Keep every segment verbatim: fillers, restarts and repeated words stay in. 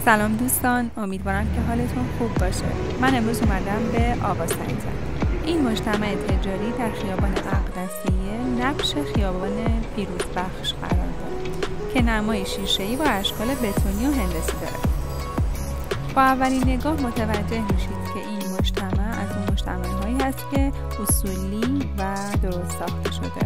سلام دوستان، امیدوارم که حالتون خوب باشه. من امروز اومدم به آقا سنگ زد. این مجتمع تجاری در خیابان اقدسیه نبش خیابان پیروزبخش قرار داره که نمای شیشه‌ای با اشکال بتونی و هندسی داره. با اولین نگاه متوجه میشید که این مجتمع از اون مجتمع‌هایی هست که اصولی و درست ساخته شده.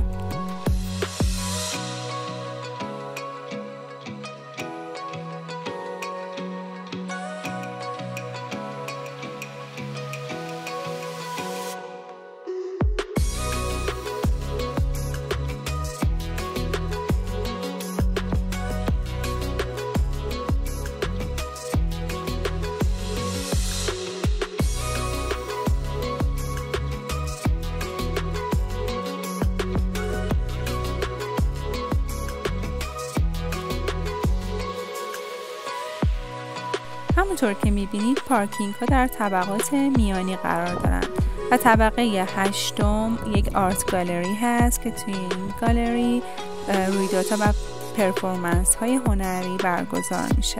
همونطور که میبینید پارکینگ ها در طبقات میانی قرار دارند و طبقه هشتم یک آرت گالری هست که توی این گالری رویدادها و پرفورمنس های هنری برگزار میشه.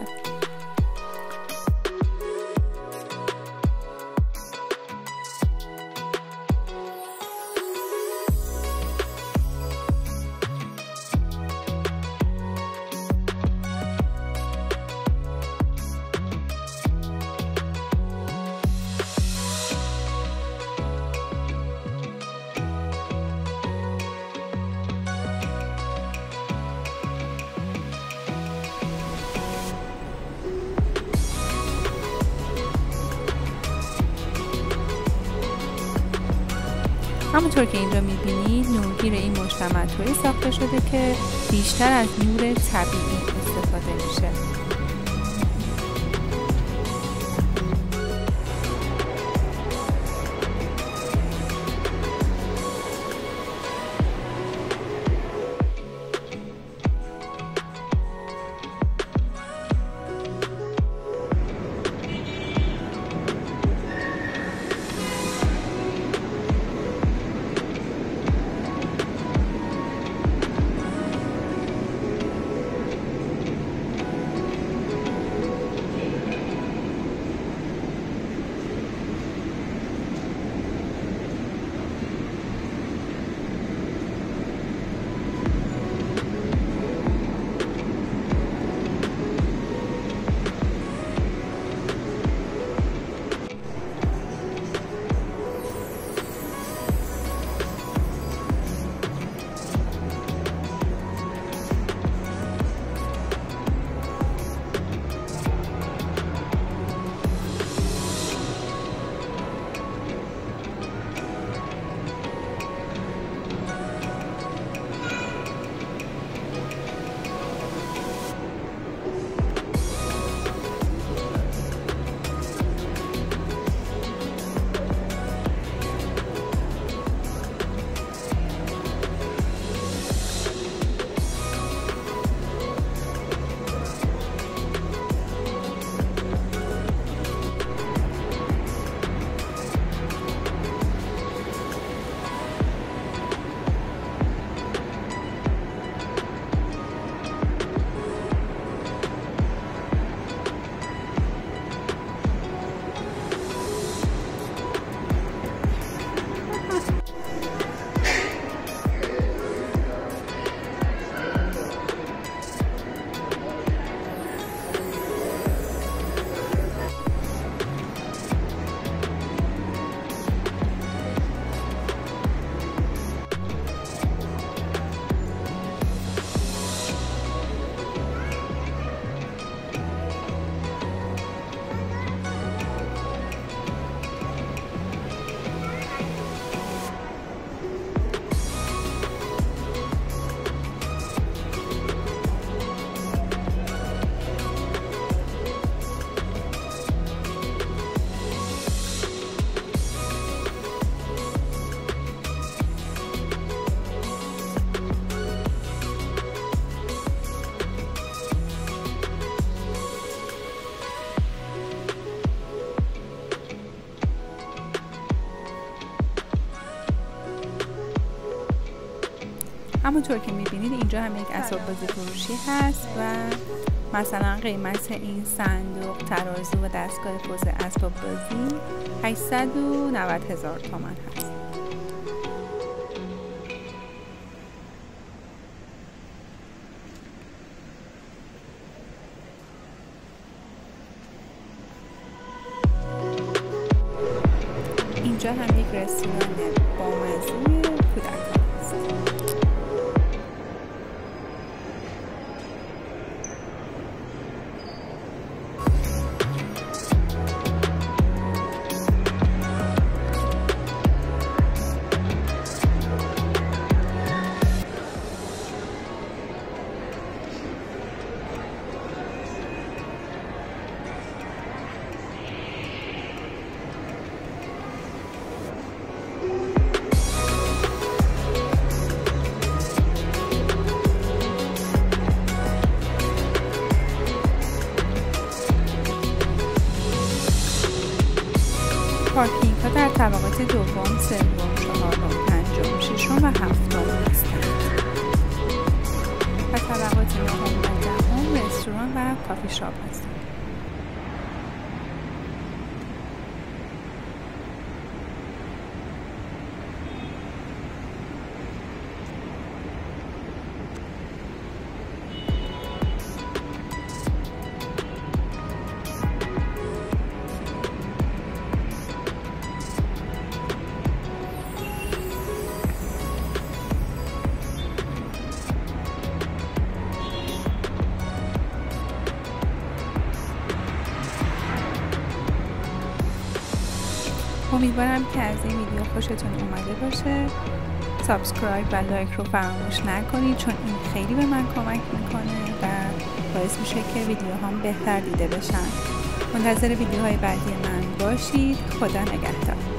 همونطور که اینجا میبینید نورگیر این مجتمع طوری ساخته شده که بیشتر از نور طبیعی استفاده میشه. همونطور که میبینید اینجا هم یک اسباب بازی فروشی هست و مثلا قیمت این صندوق، ترازو و دستگاه پوز اسباب بازی هشتصد و نود هزار تومان هست. اینجا هم یک رستوران بامزه کودکان است. پارکینگ ها در طبقات دوم، سوم، چهارم، پنجم، ششم و هفتم هستند و طبقات نهم و دهم رستوران و کافی شاپ هستند. امیدوارم که از این ویدیو خوشتون اومده باشه. سابسکرایب و لایک رو فراموش نکنید چون این خیلی به من کمک میکنه و باعث میشه که ویدیوهام بهتر دیده بشن. منتظر ویدیوهای بعدی من باشید. خدا نگهدار.